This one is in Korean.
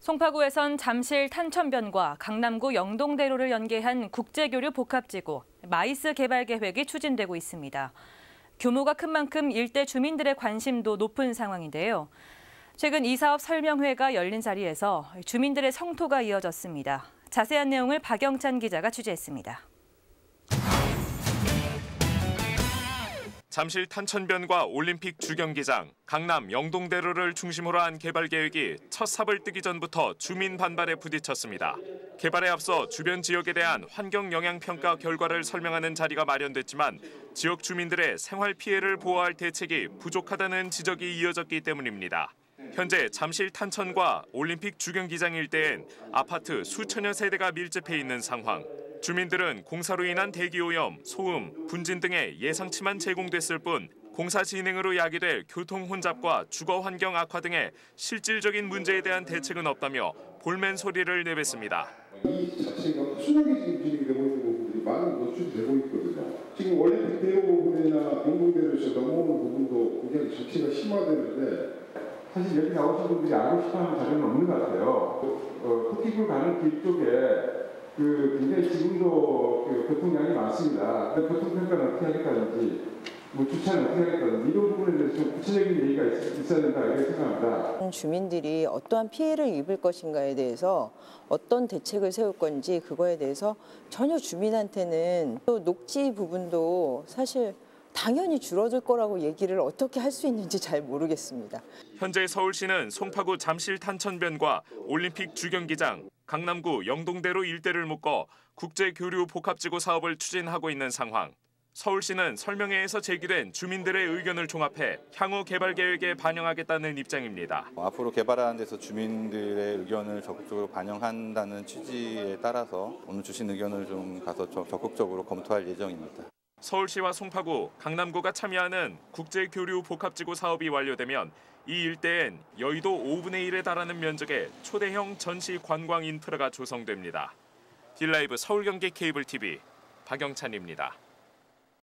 송파구에선 잠실 탄천변과 강남구 영동대로를 연계한 국제교류 복합지구 마이스 개발 계획이 추진되고 있습니다. 규모가 큰 만큼 일대 주민들의 관심도 높은 상황인데요. 최근 이 사업 설명회가 열린 자리에서 주민들의 성토가 이어졌습니다. 자세한 내용을 박영찬 기자가 취재했습니다. 잠실 탄천변과 올림픽 주경기장, 강남 영동대로를 중심으로 한 개발 계획이 첫 삽을 뜨기 전부터 주민 반발에 부딪혔습니다. 개발에 앞서 주변 지역에 대한 환경 영향 평가 결과를 설명하는 자리가 마련됐지만 지역 주민들의 생활 피해를 보호할 대책이 부족하다는 지적이 이어졌기 때문입니다. 현재 잠실 탄천과 올림픽 주경기장 일대엔 아파트 수천여 세대가 밀집해 있는 상황. 주민들은 공사로 인한 대기오염, 소음, 분진 등의 예상치만 제공됐을 뿐 공사 진행으로 야기될 교통 혼잡과 주거 환경 악화 등의 실질적인 문제에 대한 대책은 없다며 볼멘 소리를 내뱉습니다. 이 자체가 꾸준하게 지금 진행이 되고 있는 부분들이 많은 노출이 되고 있거든요. 지금 올림픽 대로 부분이나 영동대로에서 넘어오는 부분도 굉장히 자체가 심화되는데 사실 여기 나오신 분들이 알고 싶어하는 자료는 없는 것 같아요. 토끼굴 가는 길 쪽에 굉장히 지금도 교통량이 많습니다. 교통평가는 어떻게 하겠다든지, 주차는 어떻게 하겠다든지 이런 부분에 대해서 좀 구체적인 얘기가 있어야 된다 이렇게 생각합니다. 주민들이 어떠한 피해를 입을 것인가에 대해서 어떤 대책을 세울 건지 그거에 대해서 전혀 주민한테는 또 녹지 부분도 사실 당연히 줄어들 거라고 얘기를 어떻게 할 수 있는지 잘 모르겠습니다. 현재 서울시는 송파구 잠실 탄천변과 올림픽 주경기장, 강남구 영동대로 일대를 묶어 국제교류 복합지구 사업을 추진하고 있는 상황. 서울시는 설명회에서 제기된 주민들의 의견을 종합해 향후 개발 계획에 반영하겠다는 입장입니다. 앞으로 개발하는 데서 주민들의 의견을 적극적으로 반영한다는 취지에 따라서 오늘 주신 의견을 좀 가서 적극적으로 검토할 예정입니다. 서울시와 송파구, 강남구가 참여하는 국제교류 복합지구 사업이 완료되면 이 일대엔 여의도 5분의 1에 달하는 면적의 초대형 전시 관광 인프라가 조성됩니다. 딜라이브 서울 경기 케이블 TV 박영찬입니다.